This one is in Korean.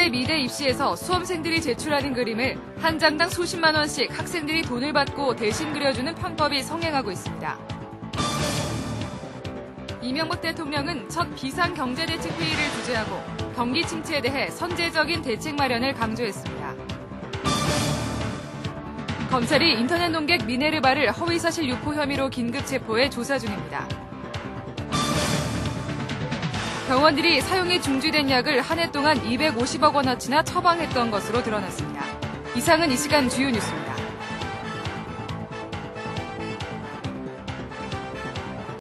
서울대 미대 입시에서 수험생들이 제출하는 그림을 한 장당 수십만 원씩 학생들이 돈을 받고 대신 그려주는 편법이 성행하고 있습니다. 이명박 대통령은 첫 비상경제대책회의를 주재하고 경기 침체에 대해 선제적인 대책 마련을 강조했습니다. 검찰이 인터넷 논객 미네르바를 허위사실 유포 혐의로 긴급 체포해 조사 중입니다. 병원들이 사용이 중지된 약을 한 해 동안 250억 원어치나 처방했던 것으로 드러났습니다. 이상은 이 시간 주요 뉴스입니다.